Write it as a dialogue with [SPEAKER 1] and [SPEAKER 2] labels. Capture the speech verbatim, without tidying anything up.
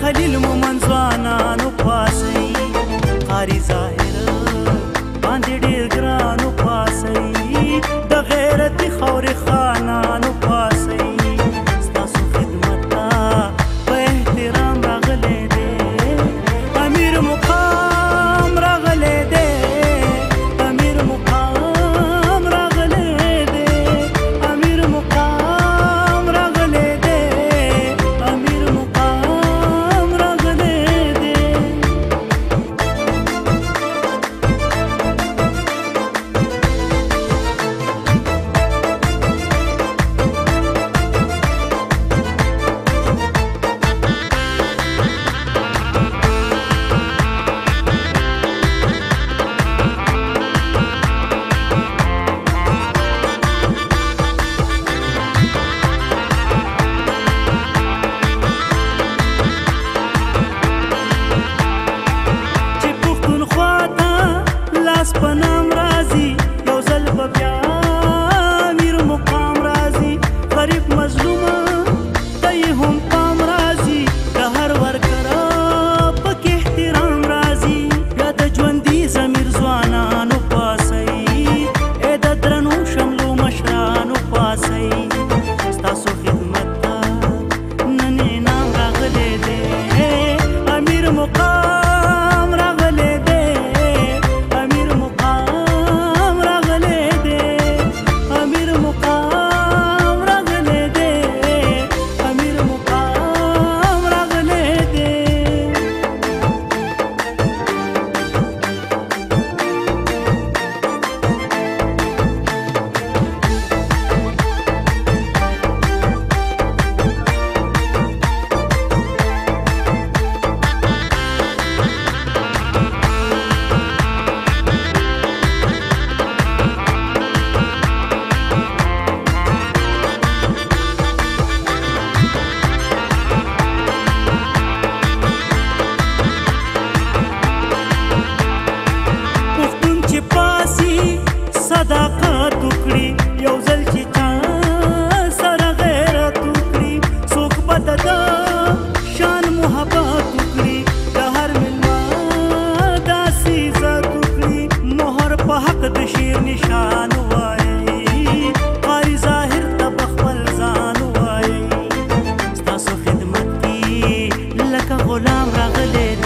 [SPEAKER 1] خلیل مومن ځوانانو پاسئ قاري ظاهر باندې ډېر ګرانو پاسئ د غیرتي خاورې خانانو پاسئ ستاسو خدمت ته په احترام راغلی دی امیر مقام راغلی دی امیر مقام راغلی دی امیر مقام راغلی دی امیر مقام راغلی دی په نام راځي یو ځل به بیا امیر مقام راځي غریب مظلومه ته یې هم پام راځي د هر ورکره پکې احترام راځي بیا د ژوندي ضمیر ځوانانو پاسئ ای د درنو شملو مشرانو پاسئ ستاسو خدمت ته نن انعام راغلی دی امیر مقام راغلی دی صداقت وکړي یو ځل چې چا سره غیرت وکړي څوک به د ده شان محبت وکړي د هر مېلمه داسې عزت وکړي مهر په حق د شیر نشان ووایئ قاري ظاهر ته په خپل ځان ووایئ ستاسو خدمت کې لکه غلام راغلی